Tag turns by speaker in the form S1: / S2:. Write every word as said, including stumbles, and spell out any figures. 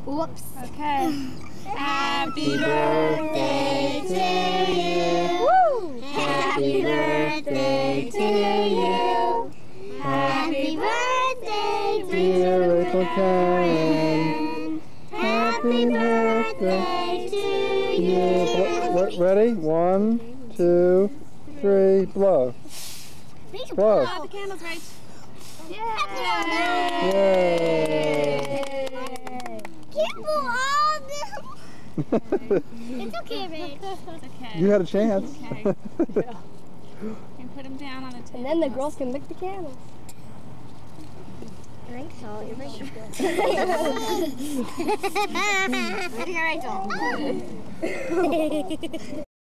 S1: Whoops.
S2: Okay. Happy birthday to you.
S1: Woo!
S2: Happy birthday to you. Happy birthday,
S3: Dear
S2: dear
S3: Rachel Karen.
S2: Happy birthday to
S3: Yeah.
S2: you.
S3: What, ready? One, two, three, blow. Blow.
S2: Oh, the candles, right?
S1: Yay!
S3: Yay!
S1: Can't blow all them. It's okay, Rach.
S2: It's okay.
S3: You had a chance.
S2: Okay. You can put them down on the table.
S1: And then the girls can lick the candles. Drink salt. You're right. Way to go, Rachel.